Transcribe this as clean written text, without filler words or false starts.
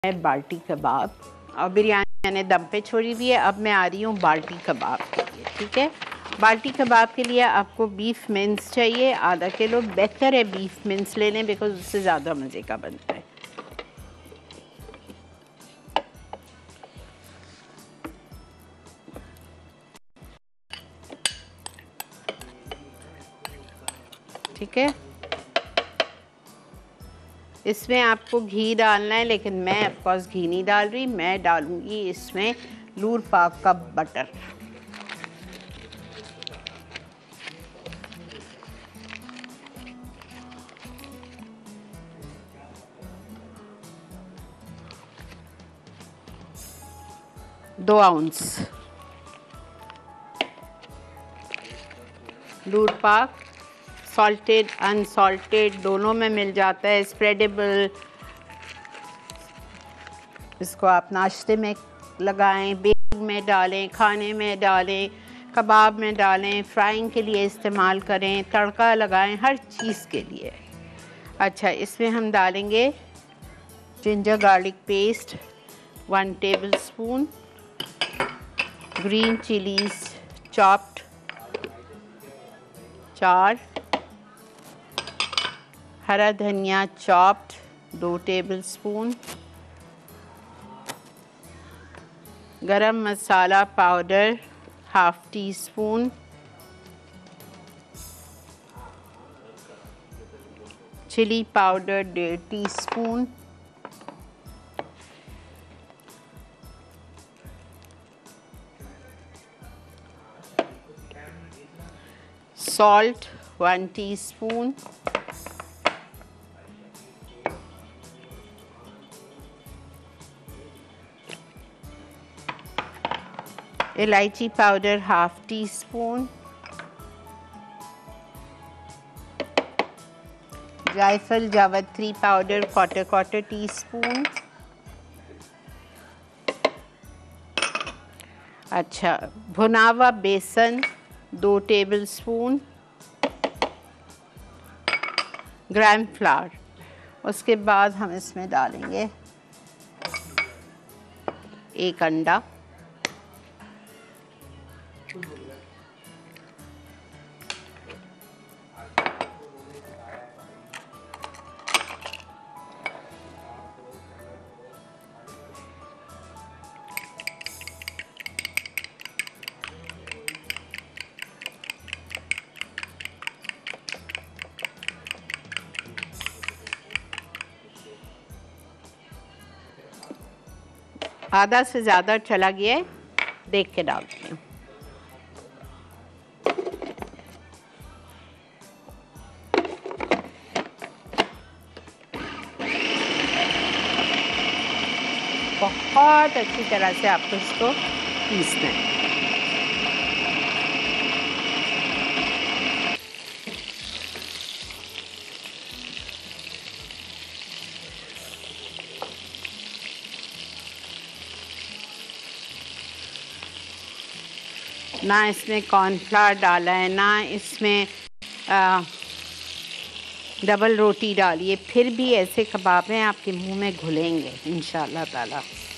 बाल्टी कबाब और बिरयानी मैंने दम पे छोड़ी हुई है। अब मैं आ रही हूँ बाल्टी कबाब के लिए। ठीक है, बाल्टी कबाब के लिए आपको बीफ मिन्स चाहिए आधा किलो। बेहतर है बीफ मिन्स ले लें बिकॉज उससे ज़्यादा मज़े का बनता है। ठीक है, इसमें आपको घी डालना है, लेकिन मैं ऑफकोर्स घी नहीं डाल रही। मैं डालूंगी इसमें लूर पाक का बटर। दो आउंस लूर पाक सॉल्टेड अनसॉल्टेड दोनों में मिल जाता है, स्प्रेडेबल। इसको आप नाश्ते में लगाएं, बेक में डालें, खाने में डालें, कबाब में डालें, फ्राइंग के लिए इस्तेमाल करें, तड़का लगाएं, हर चीज़ के लिए। अच्छा, इसमें हम डालेंगे ginger garlic paste 1 tablespoon, green chillies chopped 4, हरा धनिया chopped 2 tablespoon, garam masala powder 1/2 teaspoon, chilli powder 1.5 teaspoon, salt 1 teaspoon, इलायची पाउडर 1/2 टीस्पून, जायफल जावित्री पाउडर 1/4 टीस्पून। अच्छा, भुना हुआ बेसन 2 टेबल स्पून, ग्राम फ्लावर। उसके बाद हम इसमें डालेंगे 1 अंडा, आधा से ज़्यादा चला गया है, देख के डालती हूँ। बहुत अच्छी तरह से आपको इसको पीसना है। ना इसमें कॉर्नफ्लावर डाला है, ना इसमें डबल रोटी डाली है, फिर भी ऐसे कबाब हैं आपके मुंह में घुलेंगे इंशाअल्लाह ताला।